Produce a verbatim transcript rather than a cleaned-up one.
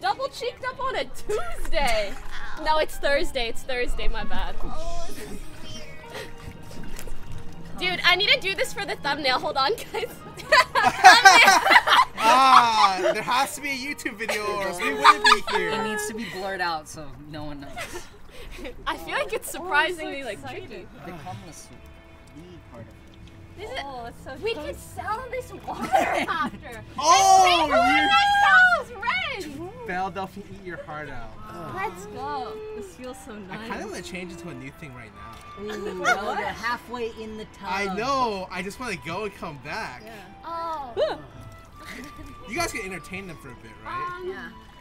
double cheeked up on a Tuesday. No, it's Thursday. It's Thursday. My bad. Oh, dude, I need to do this for the thumbnail. Hold on, guys. Ah, there has to be a YouTube video or else we wouldn't be here. It needs to be blurred out so no one knows. I feel like it's surprisingly like tricky. The cumulus the part of it. This is, Oh, it's so we close. can sell this water after. Oh, This you next house is red. Philadelphia, eat your heart out. Let's go. This feels so I nice. kind of want to change it to a new thing right now. Ooh, well, you're halfway in the tub. I know. I just want to go and come back. Oh. You guys can entertain them for a bit, right? Um, Yeah.